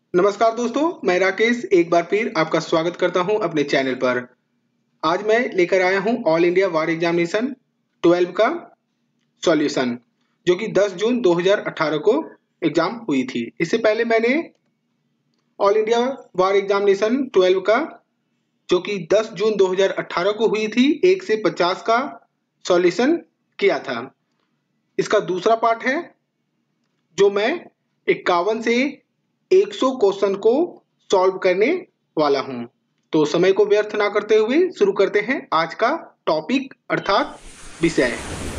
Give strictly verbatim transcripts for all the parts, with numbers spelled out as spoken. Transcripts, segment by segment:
नमस्कार दोस्तों, मैं राकेश एक बार फिर आपका स्वागत करता हूं अपने चैनल पर। आज मैं लेकर आया हूं all India war examination twelve का सॉल्यूशन, जो कि दस जून दो हज़ार अठारह को एग्जाम हुई थी। इससे पहले मैंने all India war examination twelve का, जो कि दस जून दो हज़ार अठारह को हुई थी, एक से पचास का सॉल्यूशन किया था। इसका दूसरा पार्ट है, जो मैं इक्यावन से सौ क्वेश्चन को सॉल्व करने वाला हूं। तो समय को व्यर्थ ना करते हुए शुरू करते हैं आज का टॉपिक अर्थात विषय।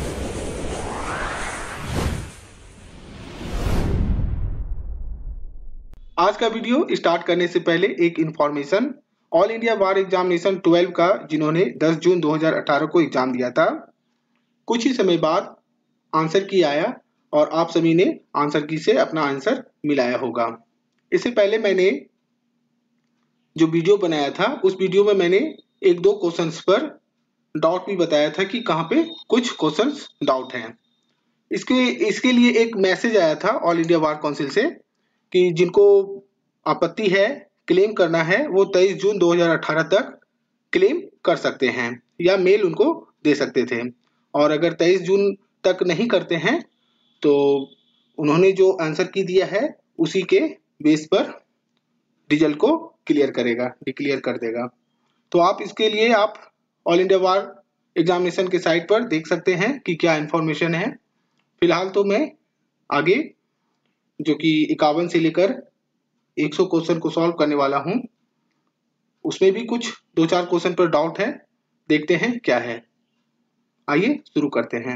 आज का वीडियो स्टार्ट करने से पहले एक information. All India war examination twelve का, जिन्होंने दस जून दो हज़ार अठारह को एग्जाम दिया था, कुछ ही समय बाद आंसर की आया और आप सभी ने आंसर की से अपना आंसर मिलाया होगा। इससे पहले मैंने जो वीडियो बनाया था, उस वीडियो में मैंने एक दो क्वेश्चंस पर डाउट भी बताया था कि कहाँ पे कुछ क्वेश्चंस डाउट हैं। इसके इसके लिए एक मैसेज आया था ऑल इंडिया वार काउंसिल से कि जिनको आपत्ति है, क्लेम करना है, वो तेईस जून दो हज़ार अठारह तक क्लेम कर सकते हैं या मेल उनको दे सकते थे। और अगर तेईस जून तक नहीं करते हैं तो उन्होंने जो आंसर की दिया है उसी के बेस पर रिजल्ट को क्लियर करेगा, डिक्लेयर कर देगा। तो आप इसके लिए आप ऑल इंडिया वार एग्जामिनेशन के साइट पर देख सकते हैं कि क्या इंफॉर्मेशन है। फिलहाल तो मैं आगे जो कि इक्यावन से लेकर सौ क्वेश्चन को सॉल्व करने वाला हूं, उसमें भी कुछ दो चार क्वेश्चन पर डाउट है, देखते हैं क्या है। आइए शुरू करते हैं।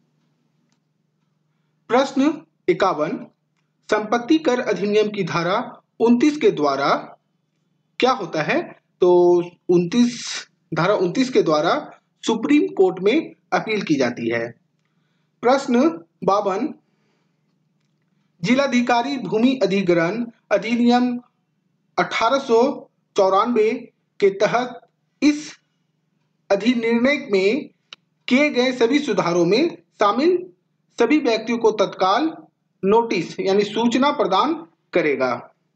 प्रश्न इक्यावन, संपत्ति कर अधिनियम की धारा उनतीस के द्वारा क्या होता है? तो उनतीस धारा उनतीस के द्वारा सुप्रीम कोर्ट में अपील की जाती है। प्रश्न बावन, जिलाधिकारी भूमि अधिग्रहण अधिनियम अठारह सौ चौरानवे के तहत इस अधिनिर्णय में किए गए सभी सुधारों में शामिल सभी व्यक्तियों को तत्काल नोटिस यानी सूचना प्रदान करेगा।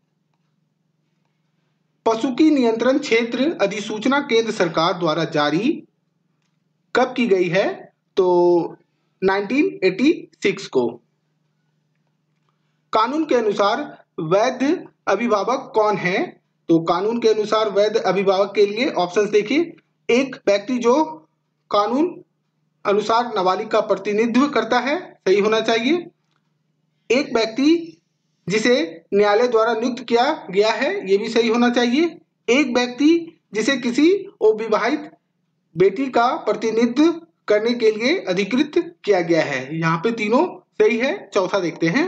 पशुकी नियंत्रण क्षेत्र अधिसूचना केंद्र सरकार द्वारा जारी कब की गई है? तो उन्नीस सौ छियासी को। कानून के अनुसार वैध अभिभावक कौन है? तो कानून के अनुसार वैध अभिभावक के लिए ऑप्शंस देखिए। एक व्यक्ति जो कानून अनुसार नाबालिग का प्रतिनिधित्व करता है, सही होना चाहिए। एक व्यक्ति जिसे न्यायालय द्वारा नियुक्त किया गया है, यह भी सही होना चाहिए। एक व्यक्ति जिसे किसी अविवाहित बेटी का प्रतिनिधित्व करने के लिए अधिकृत किया गया है, यहाँ पे तीनों सही है। चौथा देखते हैं,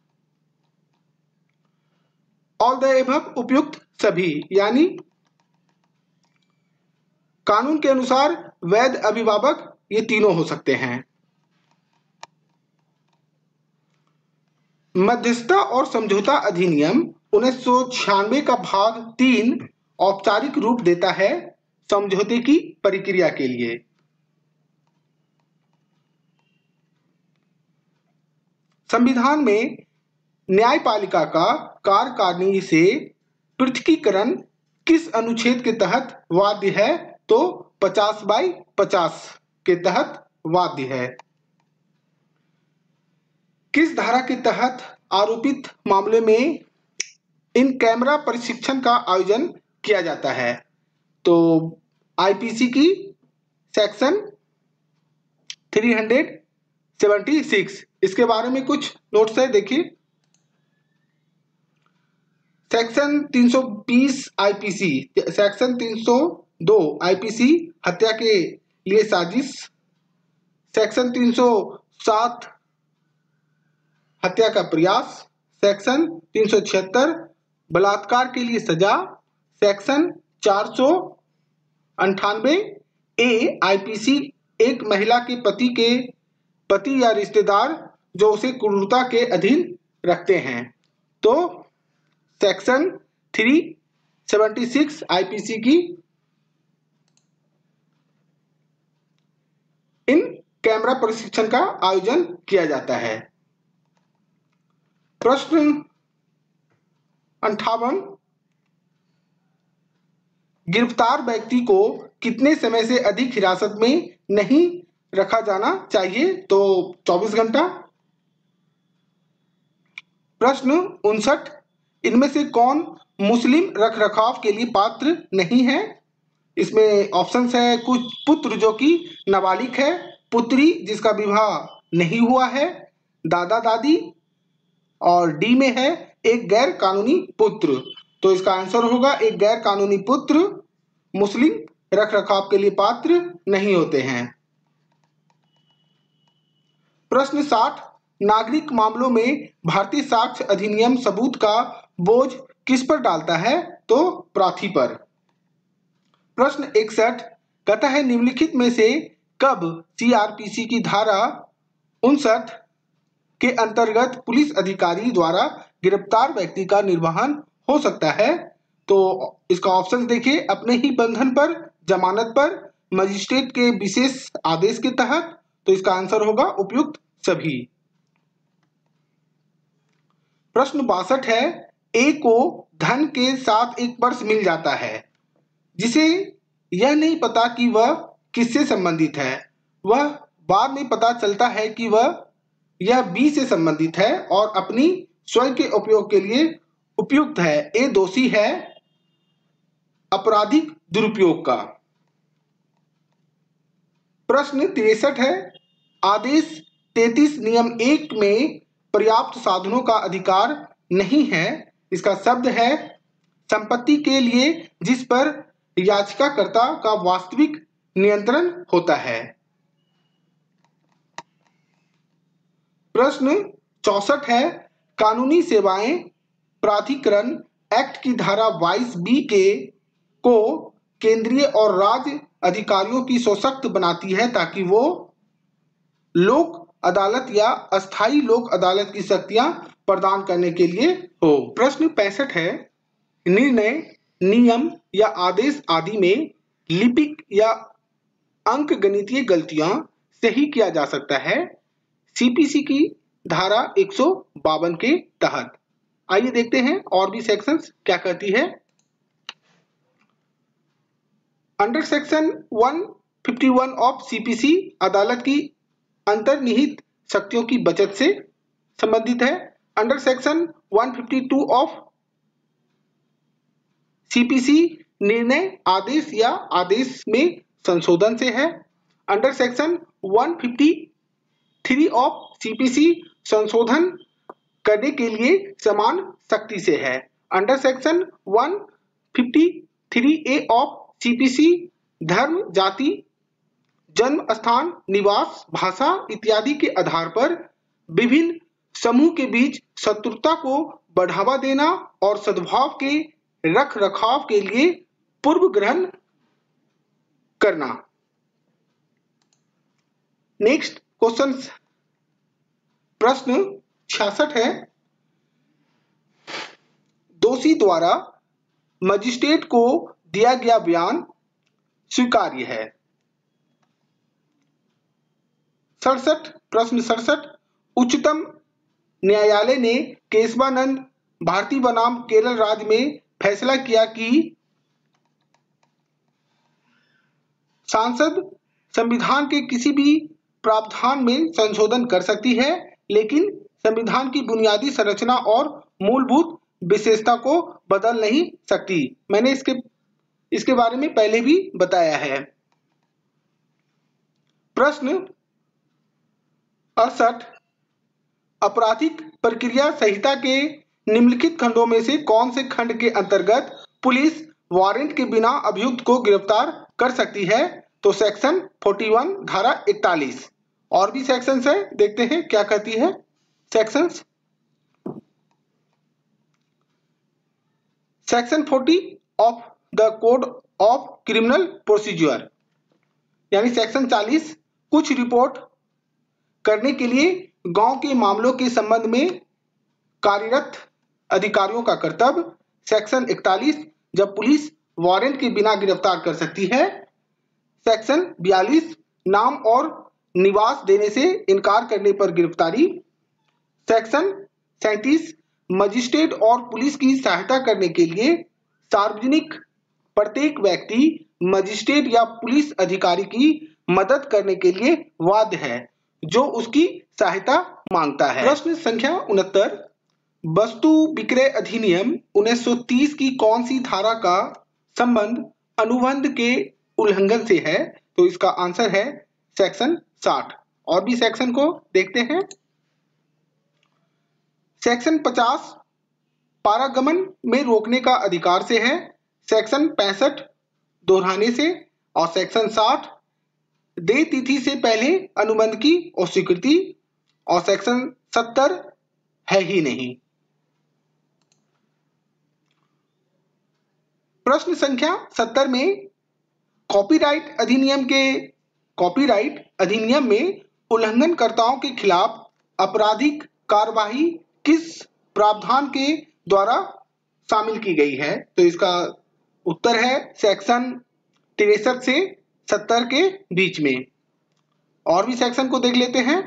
ऑल द एबव उपयुक्त सभी, यानी कानून के अनुसार वैध अभिभावक ये तीनों हो सकते हैं। मध्यस्थता और समझौता अधिनियम उन्नीस सौ छियानवे का भाग तीन औपचारिक रूप देता है समझौते की प्रक्रिया के लिए। संविधान में न्यायपालिका का कार्यकारिणी से पृथकीकरण किस अनुच्छेद के तहत वाध्य है? तो पचास बाई पचास के तहत वाध्य है। किस धारा के तहत आरोपित मामले में इन कैमरा प्रशिक्षण का आयोजन किया जाता है? तो आईपीसी की सेक्शन तीन सौ छिहत्तर। इसके बारे में कुछ नोट्स है, देखिए। सेक्शन तीन सौ बीस आईपीसी, सेक्शन तीन सौ दो आईपीसी हत्या के लिए साजिश, सेक्शन तीन सौ सात हत्या का प्रयास, सेक्शन तीन सौ छिहत्तर बलात्कार के लिए सजा, सेक्शन चार सौ अंठानवे ए आईपीसी एक महिला के पति के पति या रिश्तेदार जो उसे क्रूरता के अधीन रखते हैं। तो सेक्शन तीन सौ छिहत्तर आईपीसी की इन कैमरा प्रशिक्षण का आयोजन किया जाता है। प्रश्न अंठावन, गिरफ्तार व्यक्ति को कितने समय से अधिक हिरासत में नहीं रखा जाना चाहिए? तो चौबीस घंटा। प्रश्न उनसठ, इनमें से कौन मुस्लिम रखरखाव के लिए पात्र नहीं है? इसमें ऑप्शंस है, कुछ पुत्र जो कि नाबालिग है, पुत्री जिसका विवाह नहीं हुआ है, दादा दादी, और डी में है एक गैर कानूनी पुत्र। तो इसका आंसर होगा एक गैर कानूनी पुत्र मुस्लिम रखरखाव के लिए पात्र नहीं होते हैं। प्रश्न साठ, नागरिक मामलों में भारतीय साक्ष्य अधिनियम सबूत का बोझ किस पर डालता है? तो प्रार्थी पर। प्रश्न इकसठ, कहता है निम्नलिखित में से कब सीआरपीसी की धारा उनसठ के अंतर्गत पुलिस अधिकारी द्वारा गिरफ्तार व्यक्ति का निर्वहन हो सकता है? तो इसका ऑप्शन देखिए, अपने ही बंधन पर, जमानत पर, मजिस्ट्रेट के विशेष आदेश के तहत। तो इसका आंसर होगा उपयुक्त सभी। प्रश्न बासठ है, ए को धन के साथ एक पर्स मिल जाता है जिसे यह नहीं पता कि वह किससे संबंधित है। वह बाद में पता चलता है कि वह यह बी से संबंधित है और अपनी स्वयं के उपयोग के लिए उपयुक्त है। ए दोषी है आपराधिक दुरुपयोग का। प्रश्न तिरसठ है, आदेश तैंतीस नियम एक में पर्याप्त साधनों का अधिकार नहीं है। इसका शब्द है संपत्ति के लिए जिस पर याचिकाकर्ता का वास्तविक नियंत्रण होता है। प्रश्न चौसठ है, कानूनी सेवाएं प्राधिकरण एक्ट की धारा बाईस बी के को केंद्रीय और राज्य अधिकारियों की सशक्त बनाती है ताकि वो लोक अदालत या अस्थायी लोक अदालत की शक्तियां प्रदान करने के लिए हो। प्रश्न पैंसठ है, निर्णय, नियम या आदेश आदि में लिपिक या अंक गणितीय गलतियां सही किया जा सकता है सीपीसी की धारा एक सौ बावन के तहत। आइए देखते हैं और भी सेक्शंस क्या कहती है। अंडर सेक्शन एक सौ इक्यावन ऑफ सीपीसी अदालत की अंतर्निहित शक्तियों की बचत से संबंधित है। अंडर सेक्शन एक सौ बावन ऑफ सीपीसी निर्णय, आदेश या आदेश में संशोधन से है। अंडर सेक्शन एक सौ तिरेपन ऑफ सीपीसी संशोधन करने के लिए समान शक्ति से है। अंडर सेक्शन एक सौ तिरेपन ए ऑफ सीपीसी धर्म, जाति, जन्म स्थान, निवास, भाषा इत्यादि के आधार पर विभिन्न समूह के बीच शत्रुता को बढ़ावा देना और सद्भाव के रख रखाव के लिए पूर्व ग्रहण करना। नेक्स्ट क्वेश्चन, प्रश्न छियासठ है, दोषी द्वारा मजिस्ट्रेट को दिया गया बयान स्वीकार्य है। सड़सठ, प्रश्न सड़सठ, उच्चतम न्यायालय ने केशवानंद भारती बनाम केरल राज्य में फैसला किया कि सांसद संविधान के किसी भी प्रावधान में संशोधन कर सकती है लेकिन संविधान की बुनियादी संरचना और मूलभूत विशेषता को बदल नहीं सकती। मैंने इसके इसके बारे में पहले भी बताया है। प्रश्न अड़सठ, आपराधिक प्रक्रिया संहिता के निम्नलिखित खंडों में से कौन से खंड के अंतर्गत पुलिस वारंट के बिना अभियुक्त को गिरफ्तार कर सकती है? तो सेक्शन इकतालीस धारा इकतालीस। और भी सेक्शंस है, देखते हैं क्या कहती है सेक्शंस। सेक्शन चालीस of the code of criminal procedure यानी सेक्शन चालीस, कुछ रिपोर्ट करने के लिए गांव के मामलों के संबंध में कार्यरत अधिकारियों का कर्तव्य। सेक्शन इकतालीस, जब पुलिस वारंट के बिना गिरफ्तार कर सकती है। सेक्शन बयालीस, नाम और निवास देने से इनकार करने पर गिरफ्तारी। सेक्शन सैंतीस, मजिस्ट्रेट और पुलिस की सहायता करने के लिए सार्वजनिक प्रत्येक व्यक्ति मजिस्ट्रेट या पुलिस अधिकारी की मदद करने के लिए बाध्य है जो उसकी सहायता मांगता है। प्रश्न संख्या उनहत्तर, वस्तु विक्रय अधिनियम उन्नीस सौ तीस की कौन सी धारा का संबंध अनुबंध के उल्लंघन से है? तो इसका आंसर है सेक्शन साठ। और भी सेक्शन को देखते हैं। सेक्शन पचास पारागमन में रोकने का अधिकार से है, सेक्शन पैंसठ दोहराने से, और सेक्शन साठ देय तिथि से पहले अनुबंध की अस्वीकृति, और सेक्शन सत्तर है ही नहीं। प्रश्न संख्या सत्तर में कॉपीराइट अधिनियम के कॉपीराइट अधिनियम में उल्लंघनकर्ताओं के खिलाफ आपराधिक कार्यवाही किस प्रावधान के द्वारा शामिल की गई है? तो इसका उत्तर है सेक्शन तिरसठ से सत्तर के बीच में। और भी सेक्शन को देख लेते हैं।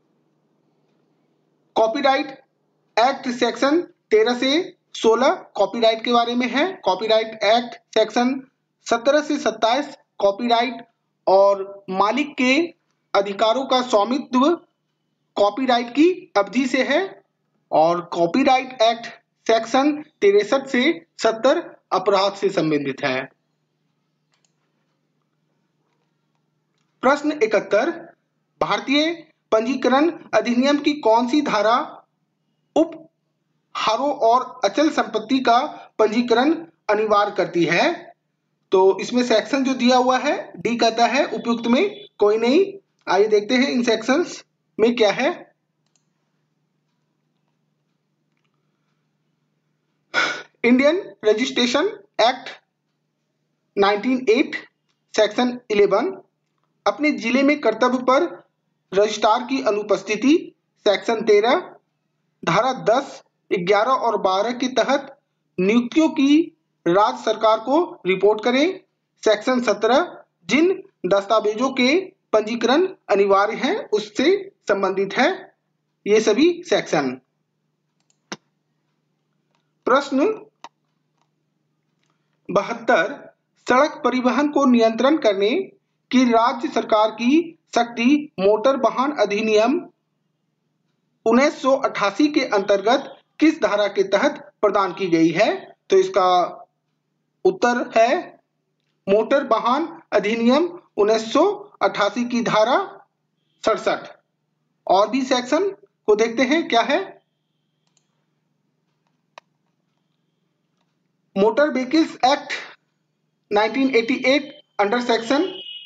कॉपीराइट एक्ट सेक्शन तेरह से सोलह कॉपीराइट के बारे में है। कॉपीराइट एक्ट सेक्शन सत्रह से सत्ताईस कॉपीराइट और मालिक के अधिकारों का स्वामित्व कॉपीराइट की अवधि से है। और कॉपीराइट एक्ट सेक्शन तिरसठ से सत्तर अपराध से संबंधित है। प्रश्न इकहत्तर, भारतीय पंजीकरण अधिनियम की कौन सी धारा उपहारों और अचल संपत्ति का पंजीकरण अनिवार्य करती है? तो इसमें सेक्शन जो दिया हुआ है डी कहता है उपयुक्त में कोई नहीं। आइए देखते हैं इन सेक्शंस में क्या है। इंडियन रजिस्ट्रेशन एक्ट उन्नीस सौ आठ सेक्शन ग्यारह, अपने जिले में कर्तव्य पर रजिस्ट्रार की अनुपस्थिति, सेक्शन तेरह, धारा दस, ग्यारह और बारह के तहत नियुक्तियों की राज्य सरकार को रिपोर्ट करें, सेक्शन सत्रह, जिन दस्तावेजों के पंजीकरण अनिवार्य है उससे संबंधित है। ये सभी सेक्शन। प्रश्न बहत्तर, सड़क परिवहन को नियंत्रण करने की राज्य सरकार की शक्ति मोटर वाहन अधिनियम उन्नीस सौ अट्ठासी के अंतर्गत किस धारा के तहत प्रदान की गई है? तो इसका उत्तर है मोटर वाहन अधिनियम उन्नीस सौ अट्ठासी की धारा सड़सठ। और भी सेक्शन को देखते हैं क्या है। मोटर व्हीकल्स एक्ट उन्नीस सौ अट्ठासी अंडर सेक्शन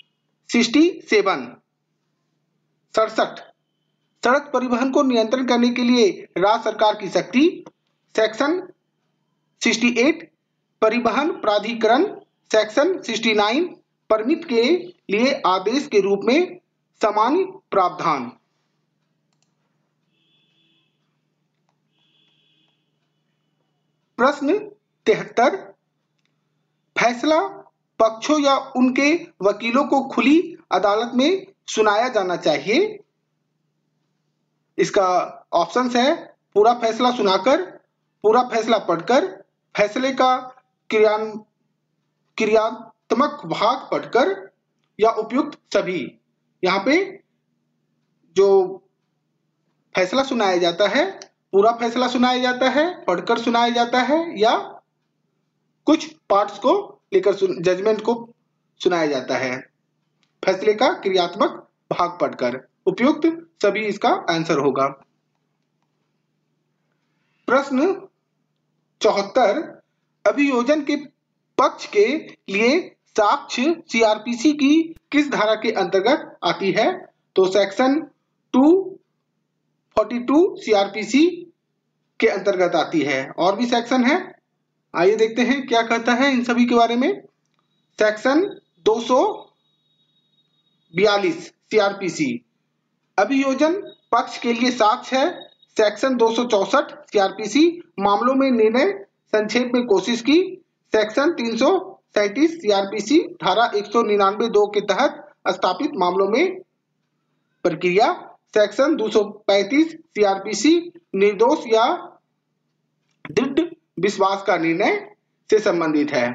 सड़सठ सड़सठ सड़क परिवहन को नियंत्रण करने के लिए राज्य सरकार की शक्ति, सेक्शन अड़सठ परिवहन प्राधिकरण, सेक्शन उनहत्तर परमिट के लिए आदेश के रूप में सामान्य प्रावधान। प्रश्न तिहत्तर, फैसला पक्षों या उनके वकीलों को खुली अदालत में सुनाया जाना चाहिए। इसका ऑप्शंस है पूरा फैसला सुनाकर, पूरा फैसला पढ़कर, फैसले का क्रियान क्रियात्मक भाग पढ़कर, या उपयुक्त सभी। यहाँ पे जो फैसला सुनाया जाता है पूरा फैसला सुनाया जाता है, पढ़कर सुनाया जाता है, या कुछ पार्ट्स को लेकर जजमेंट को सुनाया जाता है। फैसले का क्रियात्मक भाग पढ़कर, उपयुक्त सभी इसका आंसर होगा। प्रश्न चौहत्तर, अभियोजन के पक्ष के लिए साक्ष्य सीआरपीसी की किस धारा के अंतर्गत आती है? तो सेक्शन दो सौ बयालीस सीआरपीसी के अंतर्गत आती है। और भी सेक्शन है, आइए देखते हैं क्या कहता है इन सभी के बारे में। सेक्शन दो सौ बयालीस सीआरपीसी, अभियोजन पक्ष के लिए साक्ष्य है। सेक्शन दो सौ चौसठ सीआरपीसी, मामलों में निर्णय संक्षेप में कोशिश की। सेक्शन तीन सौ सैंतीस सीआरपीसी, धारा एक सौ निन्यानवे दो के तहत स्थापित मामलों में प्रक्रिया। सेक्शन दो सौ पैंतीस सीआरपीसी, निर्दोष या विश्वास का निर्णय से संबंधित है।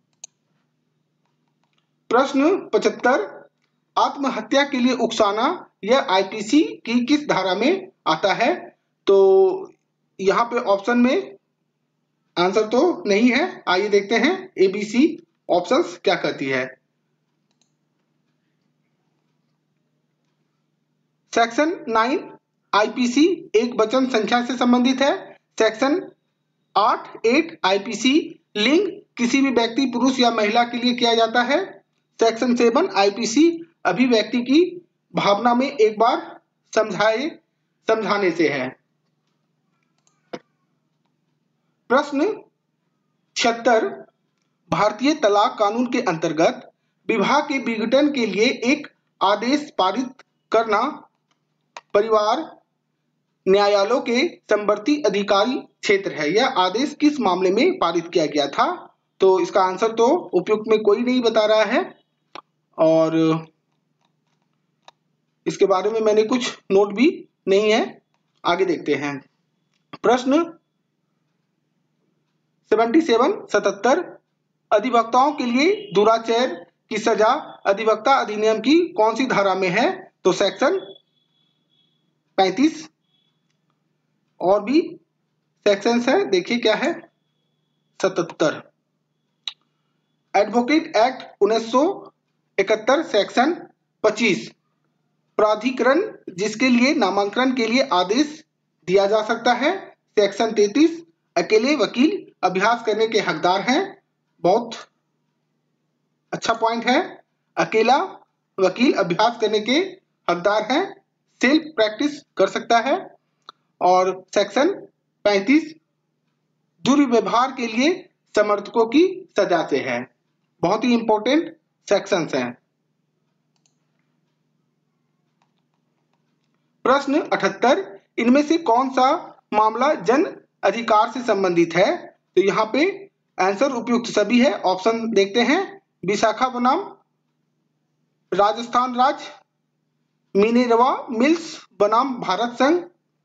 प्रश्न पचहत्तर, आत्महत्या के लिए उकसाना यह आईपीसी की किस धारा में आता है? तो यहाँ पे ऑप्शन में आंसर तो नहीं है, आइए देखते हैं एबीसी ऑप्शंस क्या कहती है। सेक्शन नाइन आईपीसी एक वचन संख्या से संबंधित है। सेक्शन आठ एट आईपीसी लिंग किसी भी व्यक्ति पुरुष या महिला के लिए किया जाता है। सेक्शन सेवन आईपीसी अभिव्यक्ति की भावना में एक बार समझाए समझाने से है। प्रश्न छिहत्तर, भारतीय तलाक कानून के अंतर्गत विवाह के विघटन के लिए एक आदेश पारित करना परिवार न्यायालयों के समवर्ती अधिकारी क्षेत्र है। यह आदेश किस मामले में पारित किया गया था? तो इसका आंसर तो उपयुक्त में कोई नहीं बता रहा है और इसके बारे में मैंने कुछ नोट भी नहीं है। आगे देखते हैं। प्रश्न सतहत्तर, सतहत्तर, अधिवक्ताओं के लिए दुराचार की सजा अधिवक्ता अधिनियम की कौन सी धारा में है? तो सेक्शन पैंतीस। और भी सेक्शंस है, देखिए क्या है। सतहत्तर, एडवोकेट एक्ट उन्नीस सौ इकहत्तर सेक्शन पच्चीस, प्राधिकरण जिसके लिए नामांकन के लिए आदेश दिया जा सकता है। सेक्शन तैंतीस, अकेले वकील अभ्यास करने के हकदार हैं। बहुत अच्छा पॉइंट है, अकेला वकील अभ्यास करने के हकदार हैं, सेल्फ प्रैक्टिस कर सकता है। और सेक्शन पैंतीस, दुर्व्यवहार के लिए समर्थकों की सजा से है। बहुत ही इंपॉर्टेंट सेक्शंस हैं। प्रश्न अठहत्तर, इनमें से कौन सा मामला जन अधिकार से संबंधित है? तो यहाँ पे आंसर उपयुक्त सभी है। ऑप्शन देखते हैं। विशाखा बनाम राजस्थान राज्य, मिनेर्वा मिल्स बनाम भारत संघ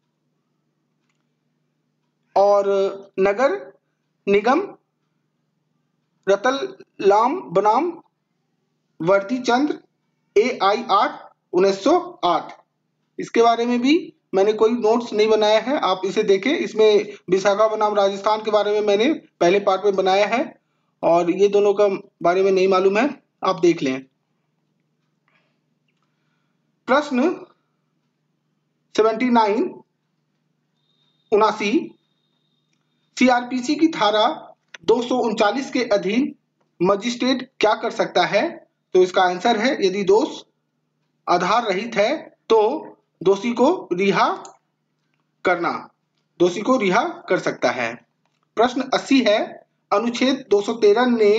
और नगर निगम रतलाम बनाम वर्दी चंद्र ए आई आर उन्नीस सौ आठ। इसके बारे में भी मैंने कोई नोट्स नहीं बनाया है, आप इसे देखें। इसमें विशाखा बनाम राजस्थान के बारे में मैंने पहले पार्ट में बनाया है और ये दोनों का बारे में नहीं मालूम है, आप देख लें। प्रश्न उन्यासी, उनासी, सीआरपीसी की धारा दो सौ उनचालीस के अधीन मजिस्ट्रेट क्या कर सकता है? तो इसका आंसर है, यदि दोष आधार रहित है तो दोषी को रिहा करना, दोषी को रिहा कर सकता है। प्रश्न अस्सी है, अनुच्छेद दो सौ तेरह ने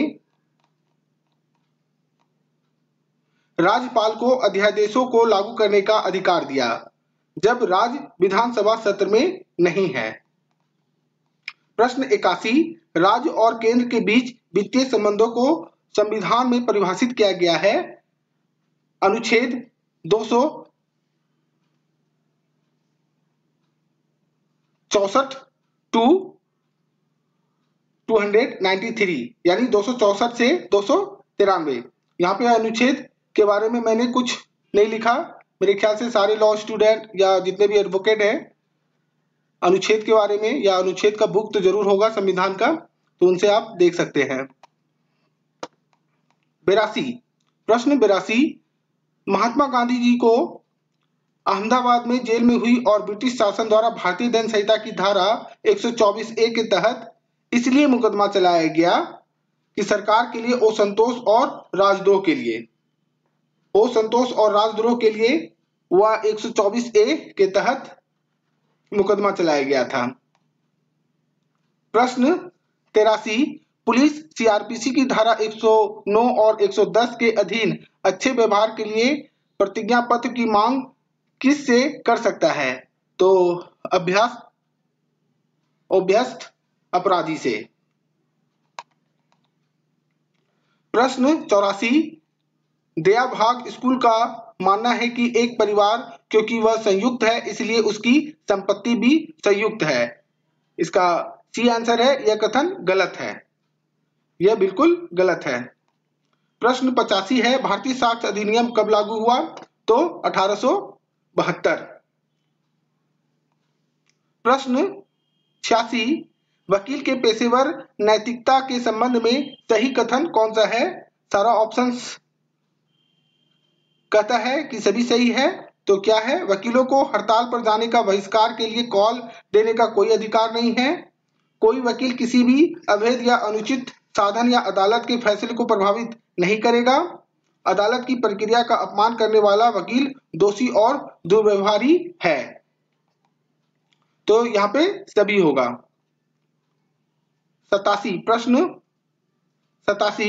राज्यपाल को अध्यादेशों को लागू करने का अधिकार दिया जब राज्य विधानसभा सत्र में नहीं है। प्रश्न इक्यासी, राज्य और केंद्र के बीच वित्तीय संबंधों को संविधान में परिभाषित किया गया है। अनुच्छेद दो सौ चौसठ टू दो सौ तिरानवे, यानी दो सौ चौसठ से दो सौ तिरानवे। यहाँ पे अनुच्छेद के बारे में मैंने कुछ नहीं लिखा। मेरे ख्याल से सारे लॉ स्टूडेंट या जितने भी एडवोकेट हैं अनुच्छेद के बारे में या अनुच्छेद का बुक तो जरूर होगा संविधान का, तो उनसे आप देख सकते हैं। बेरासी, प्रश्न बेरासी, महात्मा गांधी जी को अहमदाबाद में जेल में हुई और ब्रिटिश शासन द्वारा भारतीय दंड संहिता की धारा एक सौ चौबीस ए के तहत इसलिए मुकदमा चलाया गया कि सरकार के लिए असंतोष और राजद्रोह के लिए असंतोष और राजद्रोह के लिए वह एक सौ चौबीस ए के तहत मुकदमा चलाया गया था। प्रश्न तिरासी, पुलिस सीआरपीसी की धारा एक सौ नौ और एक सौ दस के अधीन अच्छे व्यवहार के लिए प्रतिज्ञा पत्र की मांग किस से कर सकता है? तो अभ्यास अभ्यस्त अपराधी से। प्रश्न चौरासी, दया भाग स्कूल का मानना है कि एक परिवार क्योंकि वह संयुक्त है इसलिए उसकी संपत्ति भी संयुक्त है। इसका सी आंसर है, यह कथन गलत है, यह बिल्कुल गलत है। प्रश्न पचासी है, भारतीय साक्ष्य अधिनियम कब लागू हुआ? तो अठारह सौ बहत्तर। प्रश्न छियासी, वकील के पेशेवर नैतिकता के संबंध में सही कथन कौन सा है? सारा ऑप्शंस कहता है कि सभी सही है, तो क्या है? वकीलों को हड़ताल पर जाने का बहिष्कार के लिए कॉल देने का कोई अधिकार नहीं है। कोई वकील किसी भी अवैध या अनुचित साधन या अदालत के फैसले को प्रभावित नहीं करेगा। अदालत की प्रक्रिया का अपमान करने वाला वकील दोषी और दुर्व्यवहारी है। तो यहाँ पे सभी होगा। सतासी, प्रश्न सतासी,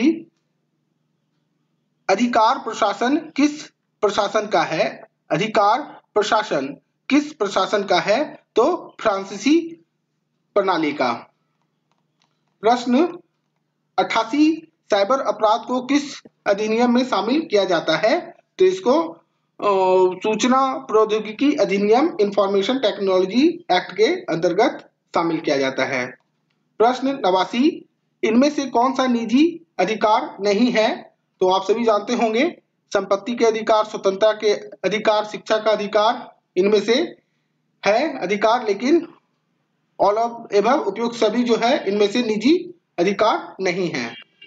अधिकार प्रशासन किस प्रशासन का है? अधिकार प्रशासन किस प्रशासन का है? तो फ्रांसीसी प्रणाली का। प्रश्न अट्ठासी, साइबर अपराध को किस अधिनियम में शामिल किया जाता है? तो इसको सूचना प्रौद्योगिकी अधिनियम इंफॉर्मेशन टेक्नोलॉजी एक्ट के अंतर्गत शामिल किया जाता है। प्रश्न नवासी, इनमें से कौन सा निजी अधिकार नहीं है? तो आप सभी जानते होंगे, संपत्ति के अधिकार, स्वतंत्रता के अधिकार, शिक्षा का अधिकार, इनमें से है अधिकार, लेकिन ऑल ऑफ एबव उपयुक्त सभी जो है इनमें से निजी अधिकार नहीं है।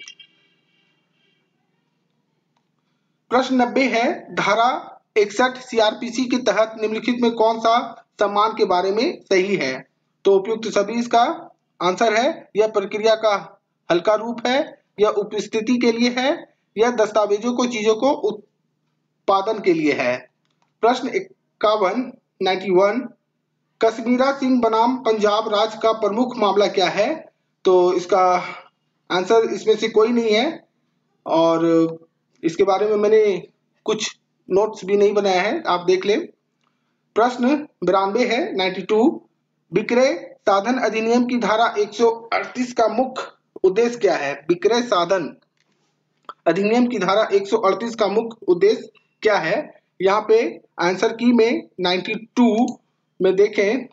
प्रश्न नब्बे है, धारा इकसठ सीआरपीसी के तहत निम्नलिखित में कौन सा सम्मान के बारे में सही है? तो उपयुक्त सभी इसका आंसर है, यह प्रक्रिया का हल्का रूप है, यह उपस्थिति के लिए है, यह दस्तावेजों को चीजों को उत्पादन के लिए है। प्रश्न इक्यावन इक्यानवे, कश्मीरा सिंह बनाम पंजाब राज्य का प्रमुख मामला क्या है? तो इसका आंसर इसमें से कोई नहीं है और इसके बारे में मैंने कुछ नोट्स भी नहीं बनाया है, आप देख लें। प्रश्न बिरानवे है बानवे, विक्रय साधन अधिनियम की धारा एक सौ अड़तीस का मुख्य उद्देश्य क्या है? विक्रय साधन अधिनियम की धारा एक सौ अड़तीस का मुख्य उद्देश्य क्या है? यहाँ पे आंसर की में बानवे में देखें,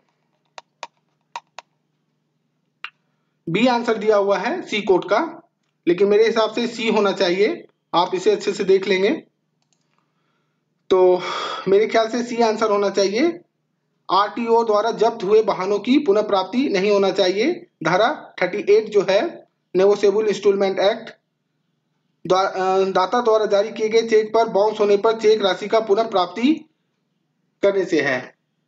बी आंसर दिया हुआ है सी कोड का, लेकिन मेरे हिसाब से सी होना चाहिए, आप इसे अच्छे से देख लेंगे। तो मेरे ख्याल से सी आंसर होना चाहिए। आरटीओ द्वारा जब्त हुए वाहनों की पुनः प्राप्ति नहीं होना चाहिए। धारा अड़तीस जो है नेगोशिएबल इंस्टॉलमेंट एक्ट, दाता द्वारा जारी किए गए चेक पर बाउंस होने पर चेक राशि का पुनः प्राप्ति करने से है।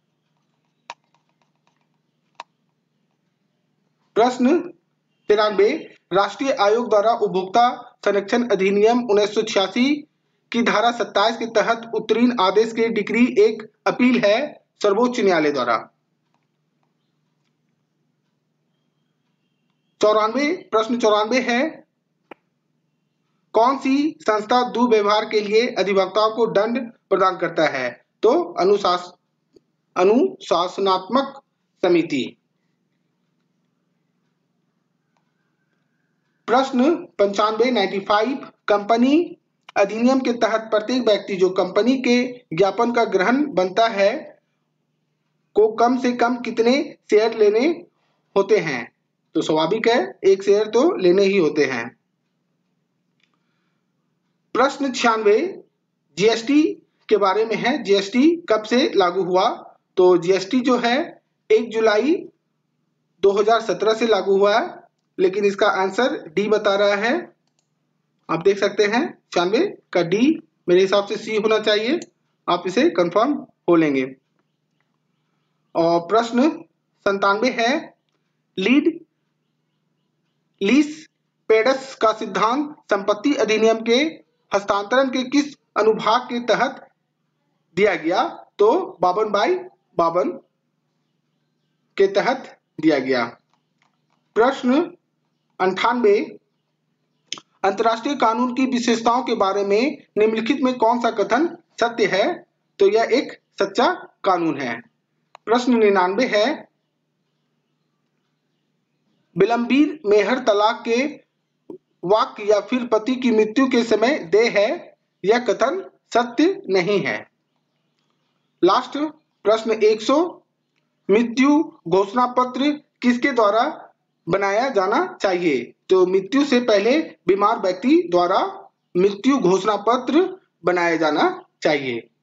प्रश्न तिरानवे, राष्ट्रीय आयोग द्वारा उपभोक्ता संरक्षण अधिनियम उन्नीस सौ छियासी की धारा सत्ताईस के तहत उत्तीर्ण आदेश की डिक्री एक अपील है सर्वोच्च न्यायालय द्वारा। चौरानवे, प्रश्न चौरानवे है, कौन सी संस्था दुर्व्यवहार के लिए अधिवक्ताओं को दंड प्रदान करता है? तो अनुशास अनुशासनात्मक समिति। प्रश्न पंचानवे पचानवे, कंपनी अधिनियम के तहत प्रत्येक व्यक्ति जो कंपनी के ज्ञापन का ग्रहण बनता है को कम से कम कितने शेयर लेने होते हैं? तो स्वाभाविक है, एक शेयर तो लेने ही होते हैं। प्रश्न छियानवे, जीएसटी के बारे में है, जीएसटी कब से लागू हुआ? तो जीएसटी जो है एक जुलाई दो हज़ार सत्रह से लागू हुआ है, लेकिन इसका आंसर डी बता रहा है, आप देख सकते हैं छियानवे का डी मेरे हिसाब से सी होना चाहिए, आप इसे कंफर्म हो लेंगे। और प्रश्न संतानवे है, लीड लीस पेडस का सिद्धांत संपत्ति अधिनियम के हस्तांतरण के किस अनुभाग के तहत दिया गया? तो बावन बाई बावन के तहत दिया गया। प्रश्न अंठानवे, अंतर्राष्ट्रीय कानून की विशेषताओं के बारे में निम्नलिखित में कौन सा कथन सत्य है? तो यह एक सच्चा कानून है। प्रश्न निन्यानवे है, विलंबित मेहर तलाक के वाक्य या फिर पति की मृत्यु के समय दे है, यह कथन सत्य नहीं है। लास्ट प्रश्न एक सौ, मृत्यु घोषणा पत्र किसके द्वारा बनाया जाना चाहिए। तो मृत्यु से पहले बीमार व्यक्ति द्वारा मृत्यु घोषणा पत्र बनाया जाना चाहिए।